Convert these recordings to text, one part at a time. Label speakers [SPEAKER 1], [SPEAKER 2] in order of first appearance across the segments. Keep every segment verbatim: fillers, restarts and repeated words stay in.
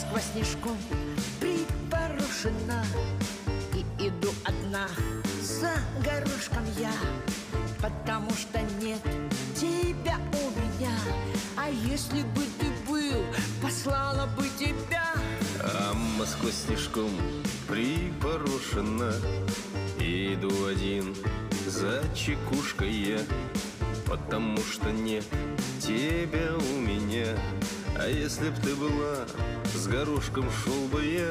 [SPEAKER 1] Москва снежком припорошена, и иду одна за горошком я, потому что нет тебя у меня. А если бы ты был, послала бы тебя.
[SPEAKER 2] А Москва снежком припорошена, иду один за чекушкой я, потому что нет тебя у меня. А если б ты была, с горошком шел бы я.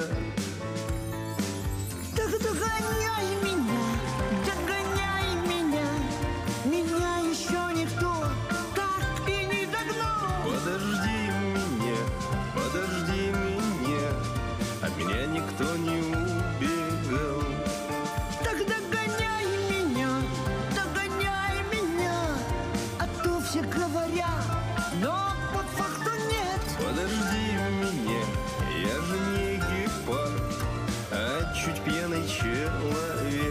[SPEAKER 1] Так догоняй меня, догоняй меня, меня еще никто так и не догнал.
[SPEAKER 2] Подожди меня, подожди меня, от меня никто не убегал.
[SPEAKER 1] Так догоняй меня, догоняй меня, а то все говорят, но по факту нет.
[SPEAKER 2] Подожди меня, я же не гепард, а чуть пьяный человек.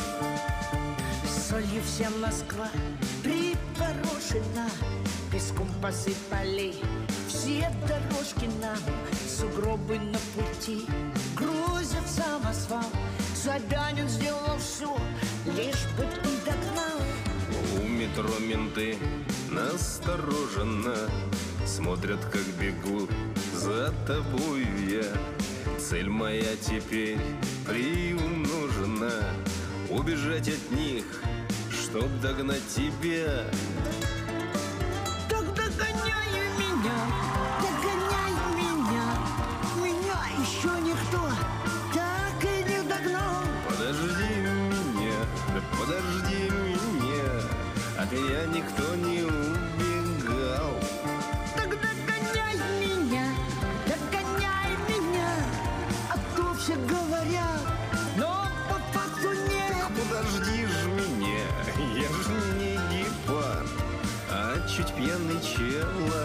[SPEAKER 1] Солью вся Москва припорошена, песком посыпали все дорожки нам. Сугробы на пути грузят в самосвал. Собянин сделал все, лишь бы ты догнал.
[SPEAKER 2] У метро менты настороженно смотрят, как бегу за тобой я. Цель моя теперь приумножена, убежать от них, чтоб догнать тебя.
[SPEAKER 1] Так догоняй меня, догоняй меня, меня еще никто так и не догнал.
[SPEAKER 2] Подожди меня, да подожди меня, от меня никто не убегал.
[SPEAKER 1] Так догоняй меня, догоняй меня, а то все говорят, но по факту нет.
[SPEAKER 2] Так подожди ж меня, я ж не гепард, а чуть пьяный человек.